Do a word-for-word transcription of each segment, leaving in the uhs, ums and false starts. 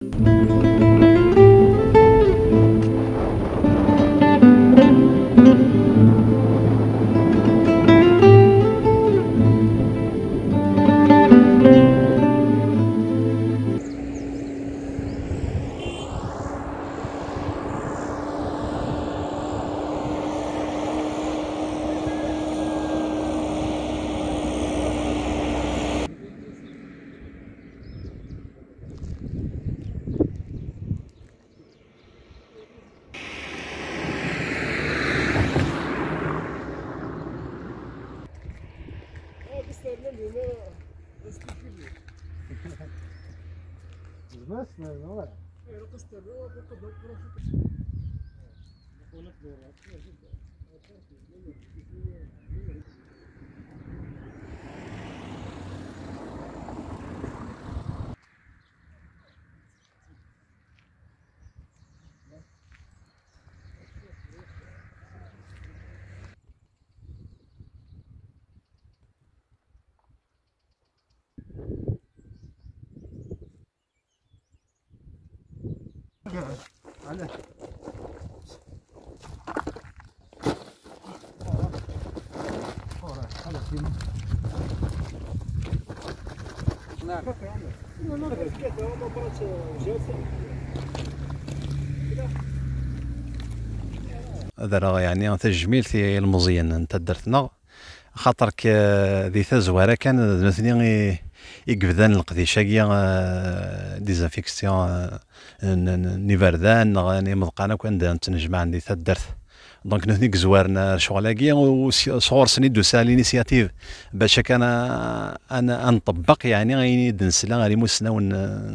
هذا راه يعني تجميل في المزيان انت درتنا خاطرك ذي تزواره كان مثني يقبذان القديشاكيا ديزانفيكسيون نيفردان ني مضقانا كان تنجمع عندي تدرت دونك نثني زوارنا شغلاكيا وصور سني دوسا لينيسياتيف باش كان انا نطبق يعني غيني دنسلا غير موسنا ون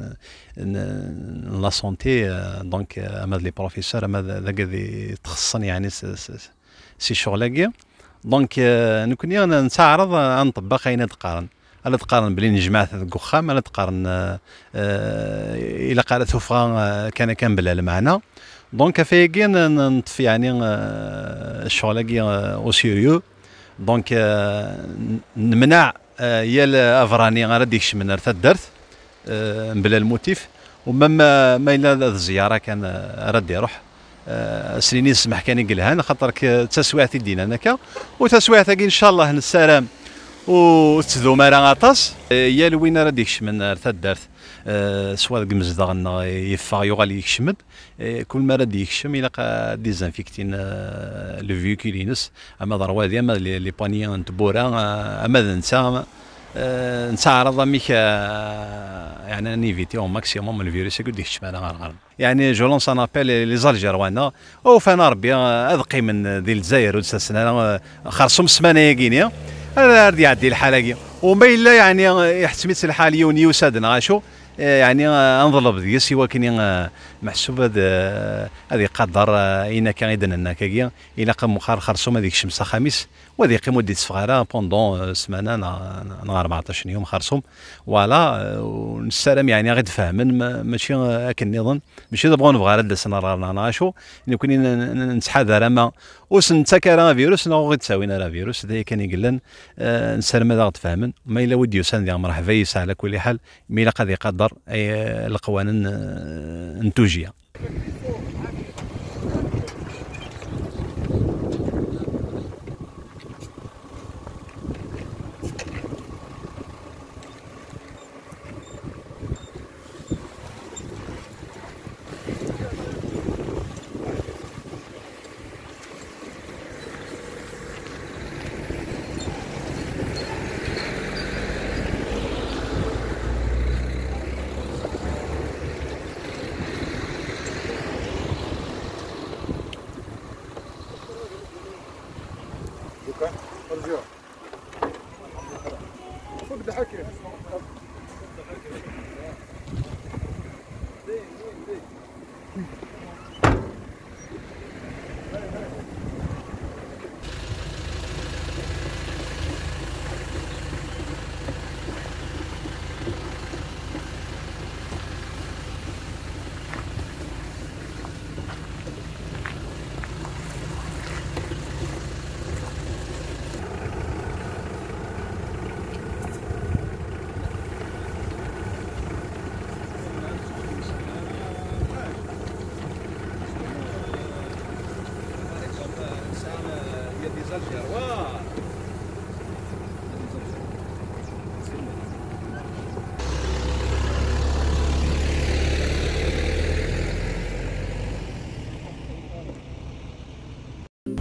لا سونتي دونك اما لي بروفيسور اما ذاك اللي تخصن يعني سي شغلاكيا دونك نكوني نتعرض نطبق غيني تقارن الا تقارن بلي نجمعت ذاك وخام الا تقارن الى قالت وفغا كان كان بلا المعنى دونك فايكي نطفي يعني الشغل او سيريو دونك نمنع يا الافراني غير ديكش من رث درت بلا الموتيف وما ما الا الزياره كان رد يروح سنيني سمح كان يقلها خاطرك تسويعتي دينا هناك وتسويعتك ان شاء الله نسالم وتذو مرا غاطاس يا لوين راه ديكش من رث درت سوا ذاك مزدغنا يفا يغال يكشمد كل ما راه يكشم الى ديزانفيكتين لو فيكولينس اما ضروادي اما لي بانيان نتبورا اما ننسى نتعرض ميك يعني نيفيتي او ماكسيموم الفيروس يقول ديك الشمال غير يعني جو لونس ان ابيل لي زالجيروانا او فانا ربي اذقي من ديال الجزائر وتسنى خرصهم سمانه ياكينيا هذا ردي يعدي الحاله وما الا يعني يحتميت الحاليه ونيوسادنا غاشو يعني انظلب ديال سوا كاين محسوب هذا هذه قدر اين كان يدنا كاكيا الى قام مخار خرصوم هذيك الشمس خميس وهذه قيمه ديال صغيره بوندون سمانه نهار أربعطاش يوم خرصوم فوالا والسلام يعني غير فاهمن ماشي هكا نظن ماشي نبغوا نبغى هذا السنه رانا ناشو كوني نتحذر اما وسنتا راه فيروس نو غير تساوينا راه فيروس هذا كان يقلن نسلم هذا غتفاهمن ما الا وديو سان ديال مرحبا يسع على كل حال ما الا قد يقدر القوانين انتوجيه.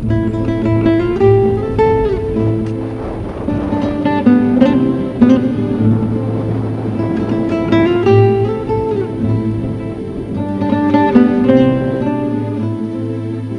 السلامه.